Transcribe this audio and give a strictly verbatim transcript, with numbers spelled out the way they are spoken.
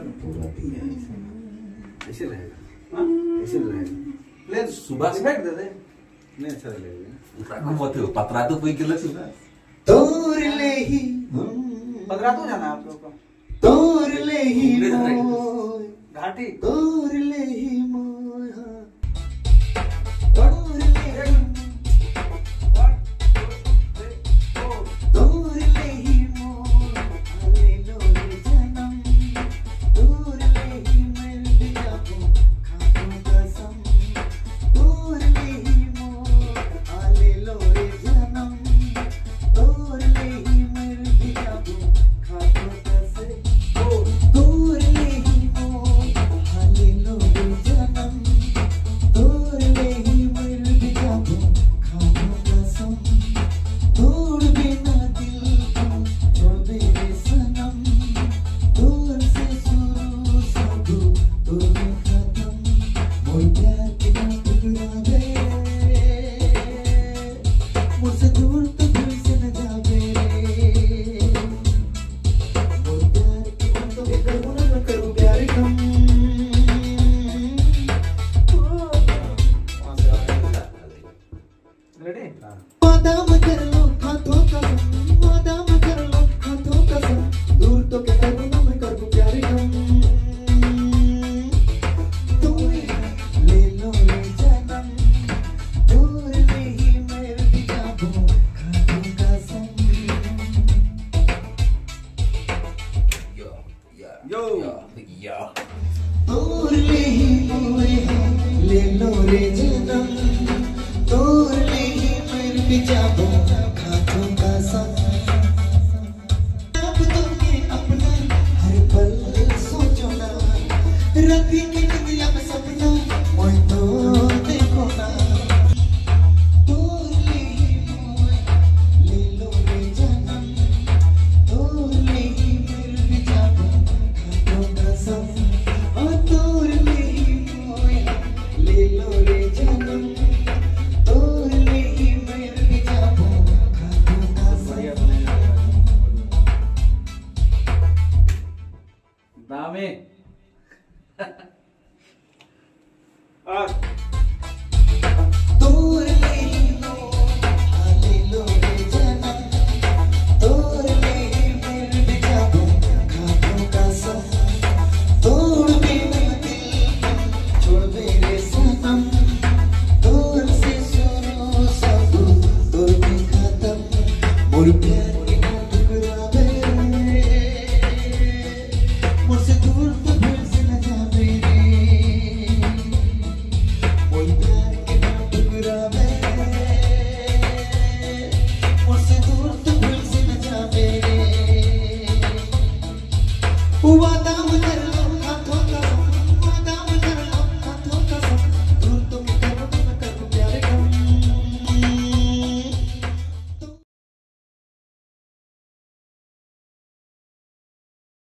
पूरा दिया ऐसे रहेगा, हाँ ऐसे रहेगा। ले सुबह से फेंक दे दे नहीं अच्छा लगेगा। aku mau tuh patra tuh punya gila sih ना तोर ले ही पगरा तो जाना आप लोग को तोर ले ही मोय घाटी तोर ले ही मोय तोर ले ही तोर ले ही मोय आले लो रे जन्म तोर ले ही मैं दिया को खाऊं कसम तोर ले ही मोय आले लो रे जन्म तोर ले ही मैं दिया को खाऊं कसम तोर ले ही मोय आले लो रे जन्म तोर ले ही मैं दिया को खाऊं कसम तोड़ बिना दिल को छोड़ दे रे सनम तोर से शुरू सब तोर में खत्म मोर प्यार के टुकड़ा दे मुझसे दूर तो दिल से न जावे रे मोर प्यार के तो करूँ ना करूँ प्यार कम रेडी बादाम